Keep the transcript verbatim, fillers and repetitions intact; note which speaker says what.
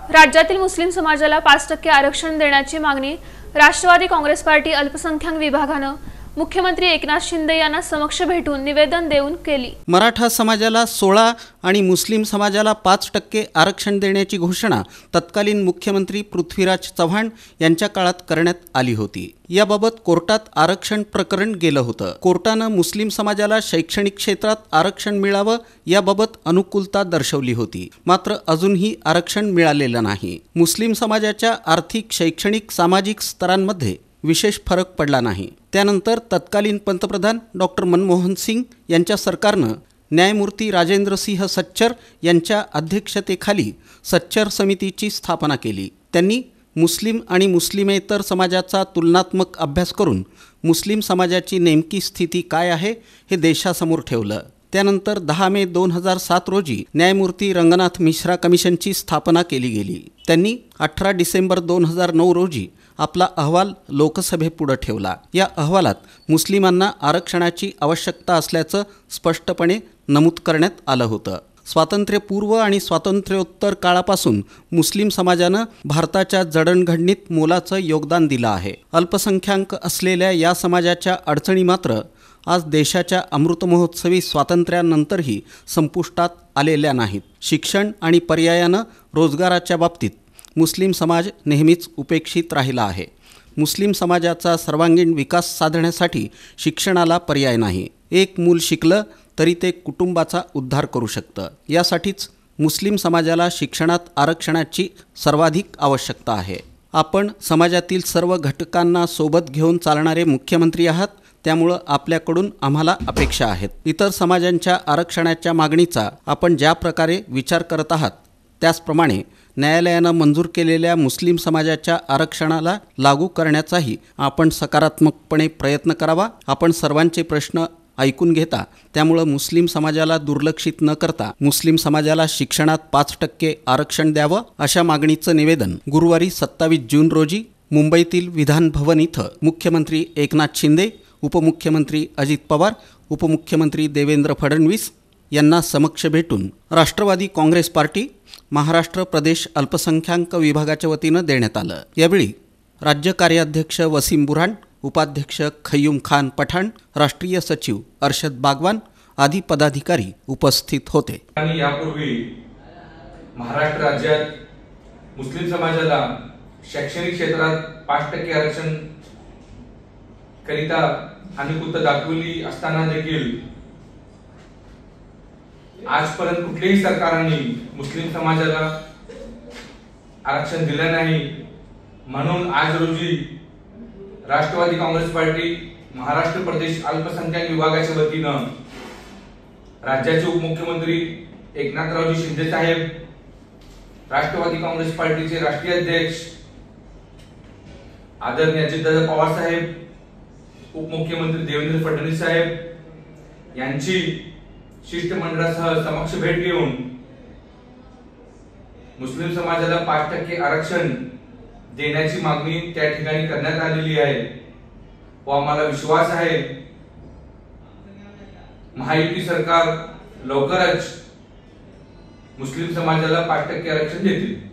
Speaker 1: राज्यातील मुस्लिम समाजाला पाच टक्के आरक्षण देण्याची मागणी राष्ट्रवादी काँग्रेस पार्टी अल्पसंख्याक विभागाने मुख्यमंत्री एकनाथ शिंदे यांना समक्ष भेटून निवेदन देऊन केली।
Speaker 2: मराठा समाजाला सोळा आणि मुस्लिम समाजाला पाच टक्के आरक्षण देण्याची घोषणा तत्कालीन मुख्यमंत्री पृथ्वीराज चव्हाण यांच्या काळात करण्यात आली होती। याबाबत कोर्टात आरक्षण प्रकरण गेलं होतं। कोर्टानं मुस्लिम समाजाला शैक्षणिक क्षेत्रात आरक्षण मिळावं याबाबत अनुकूलता दर्शवली होती, मात्र अजूनही आरक्षण मिळालेलं नाही। मुस्लिम समाजाच्या आर्थिक, शैक्षणिक, सामाजिक स्तरांमध्ये विशेष फरक पडला नाही। त्यानंतर तत्कालीन पंतप्रधान डॉक्टर मनमोहन सिंग यांच्या सरकारनं न्यायमूर्ती राजेंद्र सिंह सच्चर यांच्या अध्यक्षतेखाली सच्चर समितीची स्थापना केली। त्यांनी मुस्लिम आणि मुस्लिमेतर समाजाचा तुलनात्मक अभ्यास करून मुस्लिम समाजाची नेमकी स्थिती काय आहे हे देशासमोर ठेवलं। त्यानंतर दहा मे दोन हजार सात रोजी न्यायमूर्ती रंगनाथ मिश्रा कमिशनची स्थापना केली गेली। त्यांनी अठरा डिसेंबर दोन हजार नऊ रोजी आपला अहवाल लोकसभेपुढे ठेवला। या अहवालात मुस्लिमांना आरक्षणाची आवश्यकता असल्याचं स्पष्टपणे नमूद करण्यात आलं होतं। स्वातंत्र्यपूर्व आणि स्वातंत्र्योत्तर काळापासून मुस्लिम समाजानं भारताच्या जडणघडणीत मोलाचं योगदान दिलं आहे। अल्पसंख्याक असलेल्या या समाजाच्या अडचणी मात्र आज देशाच्या अमृत महोत्सवी स्वातंत्र्यानंतरही संपुष्टात आलेल्या नाहीत। शिक्षण आणि पर्यायानं रोजगाराच्या बाबतीत मुस्लिम समाज नेहमीच उपेक्षित राहिला आहे। मुस्लिम समाजाचा सर्वांगीण विकास साधण्यासाठी शिक्षणाला पर्याय नाही। एक मूल शिकलं तरी ते कुटुंबाचा उद्धार करू शकतं। यासाठीच मुस्लिम समाजाला शिक्षणात आरक्षणाची सर्वाधिक आवश्यकता आहे। आपण समाजातील सर्व घटकांना सोबत घेऊन चालणारे मुख्यमंत्री आहात, त्यामुळे आपल्याकडून आम्हाला अपेक्षा आहेत। इतर समाजांच्या आरक्षणाच्या मागणीचा आपण ज्या प्रकारे विचार करत आहात त्याचप्रमाणे न्यायालयानं मंजूर केलेल्या मुस्लिम समाजाच्या आरक्षणाला लागू करण्याचाही आपण सकारात्मकपणे प्रयत्न करावा। आपण सर्वांचे प्रश्न ऐकून घेता, त्यामुळे मुस्लिम समाजाला दुर्लक्षित न करता मुस्लिम समाजाला शिक्षणात पाच टक्के आरक्षण द्यावं अशा मागणीचं निवेदन गुरुवारी सत्तावीस जून रोजी मुंबईतील विधान भवन इथं मुख्यमंत्री एकनाथ शिंदे, उपमुख्यमंत्री अजित पवार, उपमुख्यमंत्री देवेंद्र फडणवीस यांना समक्ष भेटून राष्ट्रवादी काँग्रेस पार्टी महाराष्ट्र प्रदेश अल्पसंख्याक विभागाच्या वतीनं देण्यात आलं। यावेळी राज्य कार्याध्यक्ष वसीम बुरहान, उपाध्यक्ष खय्यूम खान पठाण, राष्ट्रीय सचिव अर्शद बागवान आदी पदाधिकारी उपस्थित होते।
Speaker 3: यापूर्वी महाराष्ट्र राज्यात मुस्लिम समाजाला शैक्षणिक क्षेत्रात पाच टक्के आरक्षण करिता अनुकूलता दाखवली असताना देखील आजपर्यंत कुठल्याही सरकारने मुस्लिम समाजाला आरक्षण दिलं नाही। म्हणून आज रोजी राष्ट्रवादी काँग्रेस पार्टी महाराष्ट्र प्रदेश अल्पसंख्याक विभागाच्या वतीनं राज्याचे उपमुख्यमंत्री एकनाथरावजी शिंदे साहेब, राष्ट्रवादी काँग्रेस पार्टीचे राष्ट्रीय अध्यक्ष आदरणीय अजितदादा पवार साहेब, उपमुख्यमंत्री देवेंद्र फडणवीस साहेब यांची शिष्टमंडळासह समक्ष भेट घेऊन मुस्लिम समाजाला पाच टक्के आरक्षण देण्याची मागणी त्या ठिकाणी करण्यात आलेली आहे व आम्हाला विश्वास आहे महायुती सरकार लवकरच मुस्लिम समाजाला पाच टक्के आरक्षण देतील।